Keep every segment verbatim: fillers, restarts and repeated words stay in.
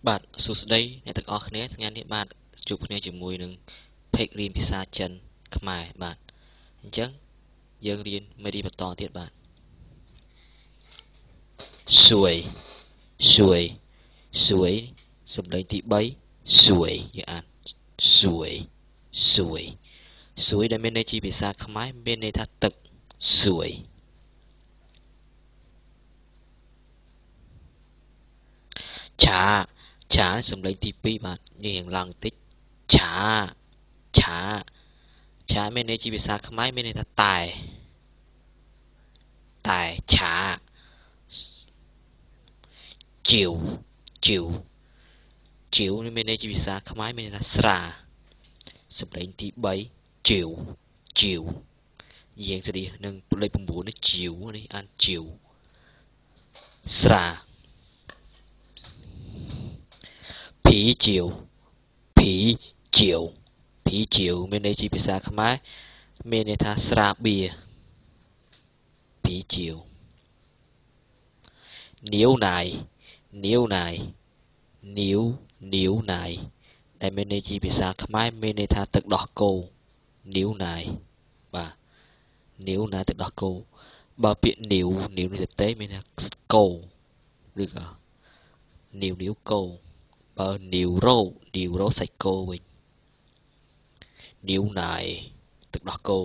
បាទសួស្តីអ្នកទាំងអស់គ្នាថ្ងៃនេះបាទជួបគ្នាជាមួយនឹងពេករៀនភាសាចិនខ្មែរបាទអញ្ចឹងយើងរៀនមេរៀនបន្តទៀតបាទសួយសួយសួយសម្លេងទី3សួយយើងអានសួយសួយសួយដែលមានន័យជាភាសាខ្មែរមានន័យថាទឹកសួយឆាឆាសម្លេងទី2បាទយើងរៀងឡើងតិចឆាឆាឆាមានន័យជាភាសាខ្មែរមានន័យថាតែតែឆាជីវជីវជីវមានន័យជាភាសាខ្មែរមានន័យថាស្រាសម្លេងទី3ជីវជីវយើងស្ដីនឹងលេខ9នេះជីវនេះអានជីវស្រាភីជីវភីជីវភីជីវមានន័យជាភាសាខ្មែរមានន័យថាស្រាបៀរភីជីវនាវណាយនាវណាយនាវនាវណាយដែលមានន័យជាភាសាខ្មែរមានន័យថាទឹកដោះគោនាវណាយបាទនាវណាយទឹកដោះគោបើពាក្យនាវនាវនេះទេមានថាគោឬក៏នាវនាវគោបើនាវរោនាវរោសាច់គោវិញនាវណាយទឹកដោះគោ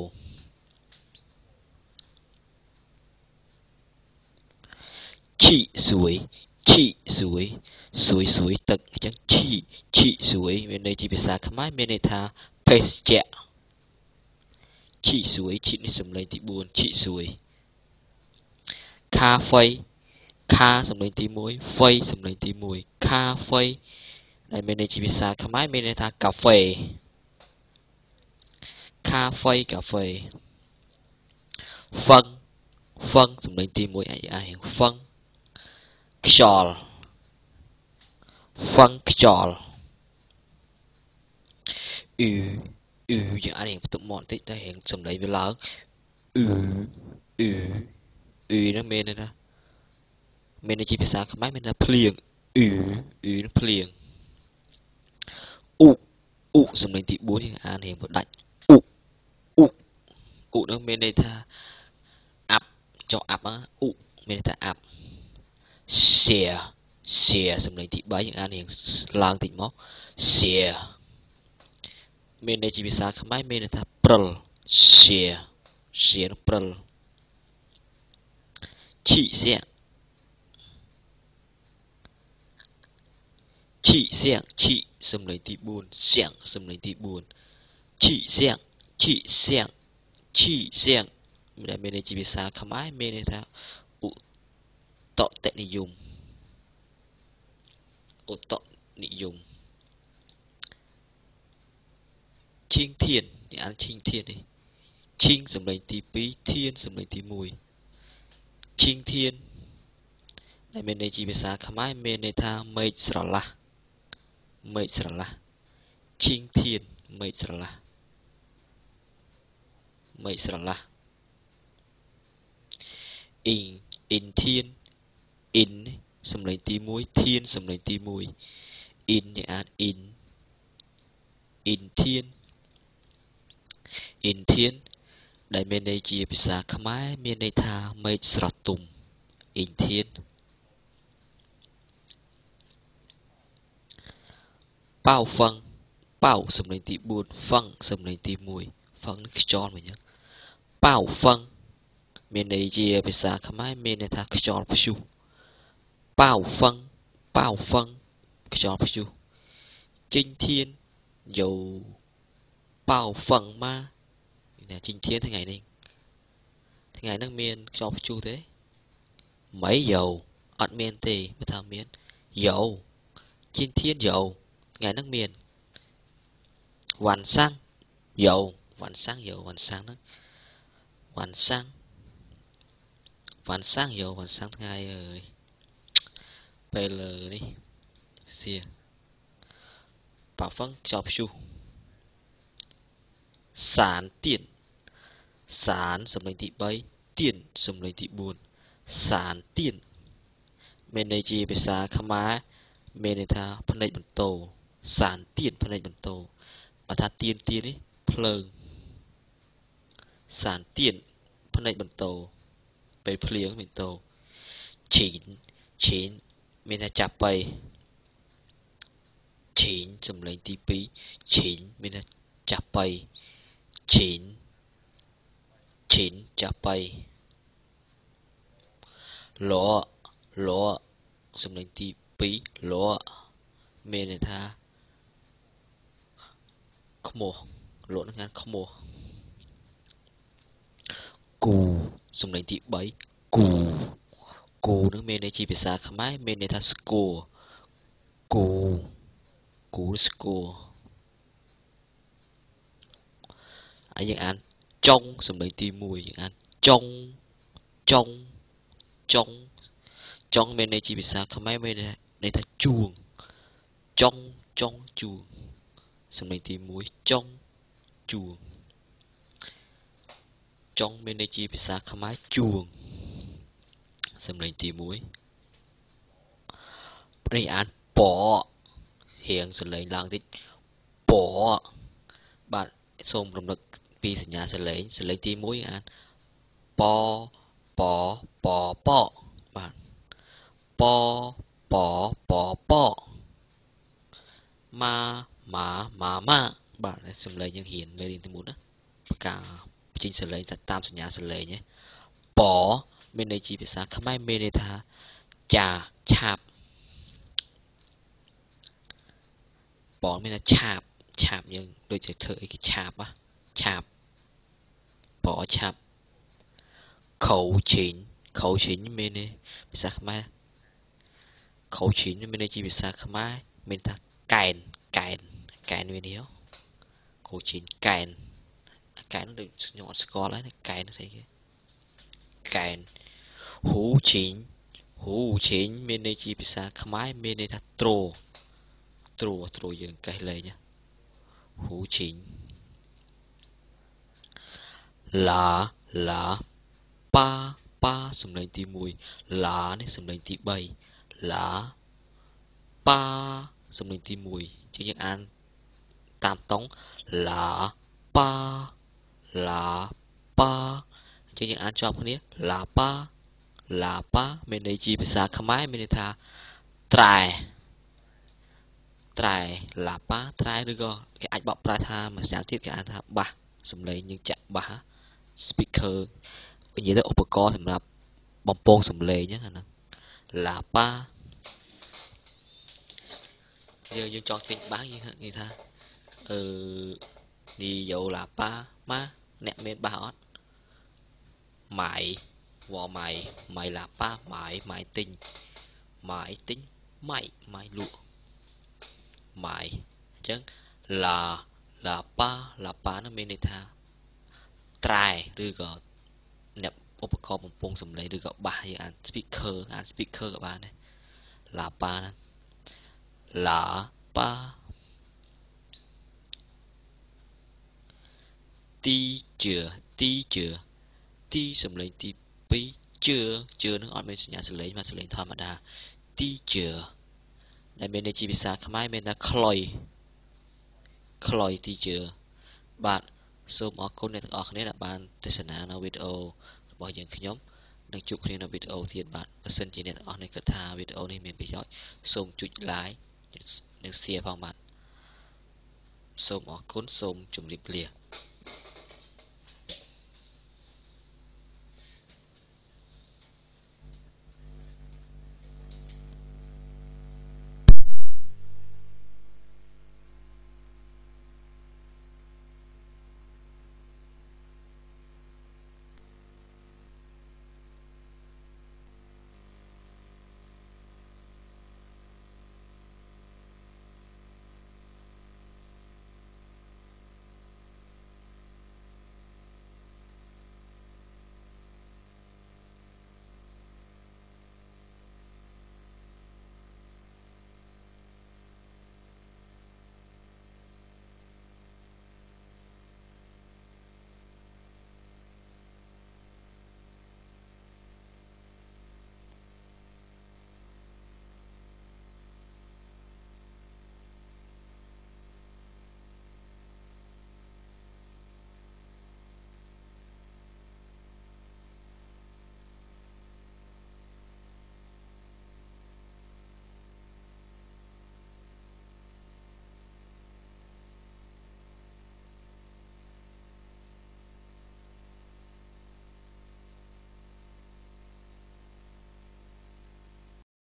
ឈីសួយឈីសួយសួយសួយទឹកអញ្ចឹងឈីឈីសួយមានន័យជាភាសាខ្មែរមានន័យថាភេសជ្ជៈឈីសួយឈីនេះសម្លេងទី4ឈីសួយខាហ្វៃខាសម្លេងទី1ហ្វៃសម្លេងទី1ខាហ្វៃដែលមានន័យជាភាសាខ្មែរមានន័យថាកាហ្វេខាហ្វៃកាហ្វេហ្វឹងហ្វឹងសម្លេងទី1អាចអានហ្វឹងខ្យល់ហ្វឹងខ្យល់អ៊ឺអ៊ឺយើងអានបន្ទប់មកបន្តិចតែរៀងសម្លេងវាឡើងអ៊ឺអ៊ឺអ៊ឺនោះមានន័យថាមានន័យជាភាសាខ្មែរមានថាភ្លៀងអ៊ឺអ៊ឺនឹងភ្លៀងអ៊ុអ៊ុសម្លេងទី4យើងអានរៀងផ្ដាច់អ៊ុអ៊ុអ៊ុនោះមានន័យថាអាប់ចុះអាប់អ៊ុមានន័យថាអាប់share share សម្លេងទី3យើងអានរៀងឡើងតិចមក share មានន័យជាភាសាខ្មែរមានន័យថាព្រិល share share ព្រិលឈីសៀងឈីសៀងឈីសម្លេងទី4សៀងសម្លេងទី4ឈីសៀងឈីសៀងឈីសៀងដែលមានន័យជាភាសាខ្មែរមានន័យថាឧតតនិយមឧតនិយមឈីងធាននេះអានឈីងធាននេះឈីងសម្លេងទី2ធានសម្លេងទី1ឈីងធានដែលមានន័យជាភាសាខ្មែរមានន័យថាមេឃស្រឡះមេឃស្រឡះឈីងធានមេឃស្រឡះមេឃស្រឡះអ៊ីងអ៊ីនធានអ៊ីនសម្លេងទី1ធានសម្លេងទី1អ៊ីននេះអានអ៊ីនអ៊ីនធានអ៊ីនធានដែលមានន័យជាភាសាខ្មែរមានន័យថាមេឃស្រស់ទុំអ៊ីនធានប៉ៅហ្វឹងប៉ៅសម្លេងទី4ហ្វឹងសម្លេងទី1ហ្វឹងខ្យល់មកអញ្ចឹងប៉ៅហ្វឹងមានន័យជាភាសាខ្មែរមានន័យថាខ្យល់ព្យុះប៉ៅហ្វឹងប៉ៅហ្វឹងខ្យល់ព្យុះចេញធានយោប៉ៅហ្វឹងមកអ្នកចេញធានថ្ងៃនេះថ្ងៃហ្នឹងមានខ្យល់ព្យុះទេមិនយោអត់មានទេបើថាមានយោចេញធានយោថ្ងៃហ្នឹងមានវ៉ាន់សាំងយោវ៉ាន់សាំងយោវ៉ាន់សាំងហ្នឹងវ៉ាន់សាំងវ៉ាន់សាំងយោវ៉ាន់សាំងថ្ងៃអើយពេលនេះសៀប៉ៅហ្វឹងខ្យល់ព្យុះសានទៀនសានសម្លេងទី3ទៀនសម្លេងទី4សានទៀនមានន័យជាភាសាខ្មែរមានន័យថាផ្នែកបន្តសានទៀនផ្នែកបន្តបើថាទៀនទៀននេះភ្លើងសានទៀនផ្នែកបន្តពេលភ្លៀងបន្តឈីនឈីនមានថាចាប់បីឈីនសំឡេងទីពីរឈីនមានថាចាប់បីឈីនឈីនចាប់បីលលសំឡេងទីពីរលមានន័យថាខ្មោះលនឹងខាងខ្មោះគូសំឡេងទីបីគូគូនឹងមានន័យជាភាសាខ្មែរមានន័យថាស្គរគូគូស្គរហើយយើងអានចុងសំឡេងទីមួយយើងអានចុងចុងចុងចុងមានន័យជាភាសាខ្មែរមានន័យថាជួងចុងចុងជួងសំឡេងទីមួយចុងជួងចុងមានន័យជាភាសាខ្មែរជួងសំឡេងទីមួយព្រៃអានពរៀងសំឡេងឡើងតិចពបាទសូមរំលឹកពីសញ្ញាសំឡេងសំឡេងទីមួយអានពពពពបាទពពពពម៉ាម៉ាម៉ាម៉ាបាទសំឡេងយើងរៀនមេរៀនទីមួយណាការបញ្ចេញសំឡេងតាមសញ្ញាសំឡេងណាពមានន័យជាភាសាខ្មែរមានន័យថាចាឆាប់ពមានថាឆាបឆាបយើងដូចជាធ្វើអីគេឆាបឆាបពឆាប់ខោឈីងខោឈីងមានន័យភាសាខ្មែរខោឈីងមានន័យជាភាសាខ្មែរមានថាកែនកែនកែនវានេះខោឈីងកែនកែនដូចខ្ញុំអត់ស្គាល់ហើយកែនស្អីគេកែនហ៊ូឈីងហ៊ូឈីងមានន័យជាភាសាខ្មែរមានន័យថាទ្រទ្រទ្រយើងកេះលេងហ៊ូឈីងឡាឡាប៉ាប៉ាសំឡេងទីមួយឡានេះសំឡេងទីបីឡាប៉ាសំឡេងទីមួយជាយើងអានតាមតង់ឡាប៉ាឡាប៉ាជាយើងអានជាប់គ្នាឡាប៉ាឡាប៉ាមានន័យជាភាសាខ្មែរមានន័យថាត្រែត្រែឡាប៉ាត្រែឬក៏គេអាចបកប្រែថាមួយយ៉ាងទៀតគេអានថាបាសសំឡេងយើងចាក់បាស speaker និយាយទៅឧបករណ៍សម្រាប់បំពងសំឡេងហ្នឹងឡាប៉ាយើងយើងចង់ទិញបាសយើងនិយាយថាអឺនីយោឡាប៉ាម៉ាអ្នកមានបាសអត់ម៉ៃវ៉ម៉ៃម៉ៃឡាប៉ាម៉ៃម៉ៃទិញម៉ៃទិញម៉ៃម៉ៃលក់ម៉ៃអញ្ចឹងឡាឡាប៉ាឡាប៉ានោះមានន័យថាត្រែឬក៏អ្នកឧបករណ៍បំពងសំឡេងឬក៏បាសយើងអាន speaker អាន speaker ក៏បានដែរឡាប៉ាណាឡាប៉ាទីជឿទីជឿទីសំឡេងទីពីរជឿជឿនឹងអត់មានសញ្ញាសំឡេងមកសំឡេងធម្មតាទីជឿដែលមានន័យជាភាសាខ្មែរមានថាខ្លុយខ្លុយទីជឿបាទសូមអរគុណអ្នកទាំងអស់គ្នាដែលបានទស្សនានៅវីដេអូរបស់យើងខ្ញុំនឹងជួបគ្នានៅវីដេអូទៀតបាទបើសិនជាអ្នកទាំងអស់នេះគិតថាវីដេអូនេះមានប្រយោជន៍សូមចុច like និង share ផងបាទសូមអរគុណសូមជម្រាបលា